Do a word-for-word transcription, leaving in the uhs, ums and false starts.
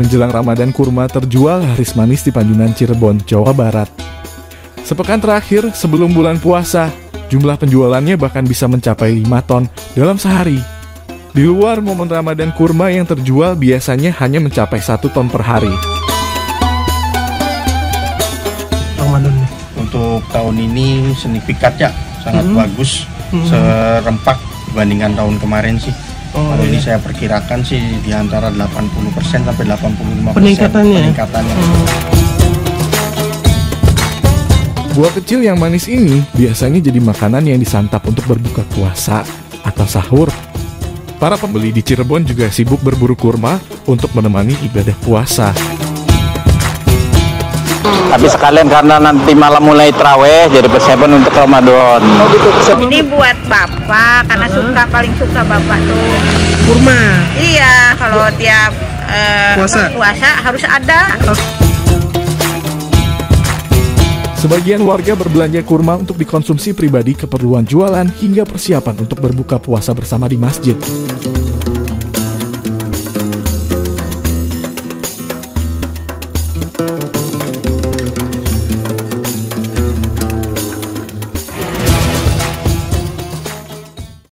Menjelang Ramadan, kurma terjual laris manis di Panjunan, Cirebon, Jawa Barat. Sepekan terakhir sebelum bulan puasa, jumlah penjualannya bahkan bisa mencapai lima ton dalam sehari. Di luar momen Ramadan, kurma yang terjual biasanya hanya mencapai satu ton per hari. Ramadan untuk tahun ini signifikan ya, sangat hmm. bagus, hmm. serempak dibandingkan tahun kemarin sih. Oh, Kalau iya. ini saya perkirakan sih di antara delapan puluh persen sampai delapan puluh lima persen peningkatannya. peningkatannya. Hmm. Buah kecil yang manis ini biasanya jadi makanan yang disantap untuk berbuka puasa atau sahur. Para pembeli di Cirebon juga sibuk berburu kurma untuk menemani ibadah puasa. Tapi sekalian karena nanti malam mulai traweh, jadi persiapan untuk Ramadan. Oh, gitu. Ini buat bapak, karena uh-huh. suka paling suka bapak tuh kurma. Iya, kalau tiap uh, puasa. puasa harus ada. Sebagian warga berbelanja kurma untuk dikonsumsi pribadi, keperluan jualan, hingga persiapan untuk berbuka puasa bersama di masjid.